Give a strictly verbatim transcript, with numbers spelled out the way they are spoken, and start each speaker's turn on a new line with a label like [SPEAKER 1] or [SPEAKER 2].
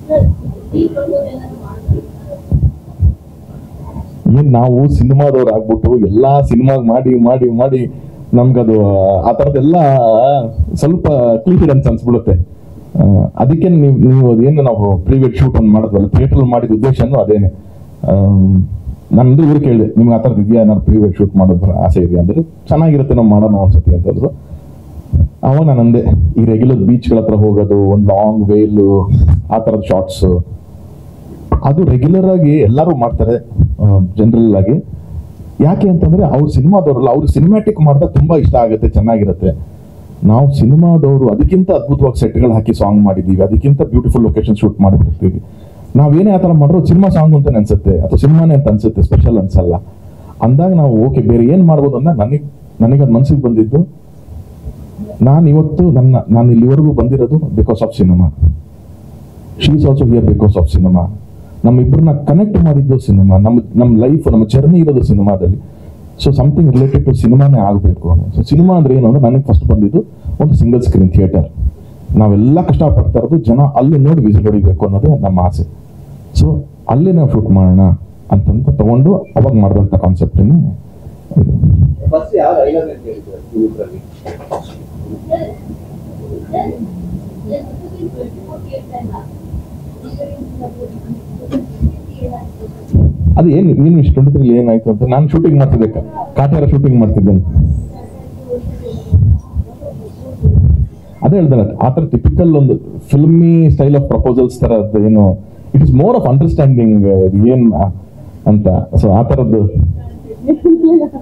[SPEAKER 1] ಏನ್ ನಾವು ಸಿನಿಮಾದವ್ರು ಆಗ್ಬಿಟ್ಟು ಎಲ್ಲಾ ಸಿನಿಮಾ ಮಾಡಿ ಮಾಡಿ ಮಾಡಿ ನಮ್ಗದು ಆ ಥರದ್ದೆಲ್ಲ ಸ್ವಲ್ಪ ಕ್ಲೀಫಿಡೆನ್ಸ್ ಅನ್ಸ್ಬಿಡುತ್ತೆ. ಅದಕ್ಕೆ ನೀವು ನೀವು ಅದೇನು ನಾವು ಪ್ರೀವಿಯಡ್ ಶೂಟ್ ಒಂದು ಮಾಡಿದ್ವಲ್ಲ, ಥಿಯೇಟರ್ ಮಾಡಿದ ಉದ್ದೇಶನೂ ಅದೇನೆ. ನಂದು ಇವ್ರು ಕೇಳಿದೆ, ನಿಮ್ಗೆ ಆ ಥರದ್ದು ಇದೆಯಾ, ನಾನು ಪ್ರೀವಿಯಡ್ ಶೂಟ್ ಮಾಡೋದ್ರ ಆಸೆ ಇದೆಯಾ ಅಂದ್ರೆ, ಚೆನ್ನಾಗಿರುತ್ತೆ ನಾವು ಮಾಡೋಣ ಅನ್ಸತಿ ಅಂತಂದ್ರು. ಅವಾಗ ನಾನು ಅಂದೆ, ಈ ರೆಗ್ಯುಲರ್ ಬೀಚ್ಗಳ ಹತ್ರ ಹೋಗೋದು, ಒಂದು ಲಾಂಗ್ ವೇಲು, ಆ ಥರದ ಶಾರ್ಟ್ಸು, ಅದು ರೆಗ್ಯುಲರ್ ಆಗಿ ಎಲ್ಲರೂ ಮಾಡ್ತಾರೆ ಜನರಲ್ ಆಗಿ. ಯಾಕೆ ಅಂತಂದ್ರೆ ಅವ್ರು ಸಿನಿಮಾದವ್ರಲ್ಲ, ಅವ್ರು ಸಿನಿಮ್ಯಾಟಿಕ್ ಮಾಡಿದಾಗ ತುಂಬಾ ಇಷ್ಟ ಆಗುತ್ತೆ, ಚೆನ್ನಾಗಿರುತ್ತೆ. ನಾವು ಸಿನಿಮಾದವರು ಅದಕ್ಕಿಂತ ಅದ್ಭುತವಾಗಿ ಸೆಟ್ಗಳು ಹಾಕಿ ಸಾಂಗ್ ಮಾಡಿದ್ದೀವಿ, ಅದಕ್ಕಿಂತ ಬ್ಯೂಟಿಫುಲ್ ಲೊಕೇಶನ್ ಶೂಟ್ ಮಾಡಿಬಿಡ್ತೀವಿ. ನಾವೇನೇ ಆ ಥರ ಮಾಡಿದ್ರು ಸಿನಿಮಾ ಸಾಂಗ್ ಅಂತ ಅನ್ಸುತ್ತೆ, ಅಥವಾ ಸಿನಿಮಾನೇ ಅಂತ ಅನ್ಸುತ್ತೆ, ಸ್ಪೆಷಲ್ ಅನ್ಸಲ್ಲ. ಅಂದಾಗ ನಾವು ಓಕೆ ಬೇರೆ ಏನು ಮಾಡ್ಬೋದು ಅಂತ ನನಗೆ ನನಗದು ಮನ್ಸಿಗೆ ಬಂದಿದ್ದು. ನಾನು ಇವತ್ತು ನನ್ನ ನಾನು ಇಲ್ಲಿವರೆಗೂ ಬಂದಿರೋದು because of cinema. She is also here because of cinema. ನಮ್ಮಿಬ್ಬರನ್ನ ಕನೆಕ್ಟ್ ಮಾಡಿದ್ದು ಸಿನಿಮಾ, ನಮ್ಮ ನಮ್ಮ ಲೈಫ್, ನಮ್ಮ ಜರ್ನಿ ಇರೋದು ಸಿನಿಮಾದಲ್ಲಿ. ಸೊ ಸಮಥಿಂಗ್ ರಿಲೇಟೆಡ್ ಟು ಸಿನಿಮಾನೇ ಆಗಬೇಕು. ಸೊ ಸಿನಿಮಾ ಅಂದ್ರೆ ಏನು ಅಂದ್ರೆ ನನಗೆ ಫಸ್ಟ್ ಬಂದಿದ್ದು ಒಂದು ಸಿಂಗಲ್ ಸ್ಕ್ರೀನ್ ಥಿಯೇಟರ್. ನಾವೆಲ್ಲ ಕಷ್ಟಪಡ್ತಾ ಇರೋದು ಜನ ಅಲ್ಲಿ ನೋಡಿ ವಿಸಿಟ್ ಹೊಡಿಬೇಕು ಅನ್ನೋದೇ ನಮ್ಮ ಆಸೆ. ಸೊ ಅಲ್ಲಿ ನಾವು ಶೂಟ್ ಮಾಡೋಣ ಅಂತಂತ ತಗೊಂಡು ಅವಾಗ ಮಾಡಿದಂಥ ಕಾನ್ಸೆಪ್ಟನ್ನು ಇದು. ಅದು ಏನು ಏನು ಇಷ್ಟು ಟ್ವೆಂಟಿ ತ್ರೀ ಏನಾಯ್ತು ಅಂತ, ನಾನು ಶೂಟಿಂಗ್ ಮಾಡ್ತಿದ್ದೆ, ಕಾಟೇರ ಶೂಟಿಂಗ್ ಮಾಡ್ತಿದ್ದೇನೆ. ಅದೇ ಹೇಳ್ದಲ್ಲ, ಆ ಥರ ಟಿಪಿಕಲ್ ಒಂದು ಫಿಲ್ಮಿ ಸ್ಟೈಲ್ ಆಫ್ ಪ್ರಪೋಸಲ್ಸ್ ಥರ ಏನು, it is more of understanding ಏನ್ ಅಂತ. ಸೊ ಆ ಥರದ್ದು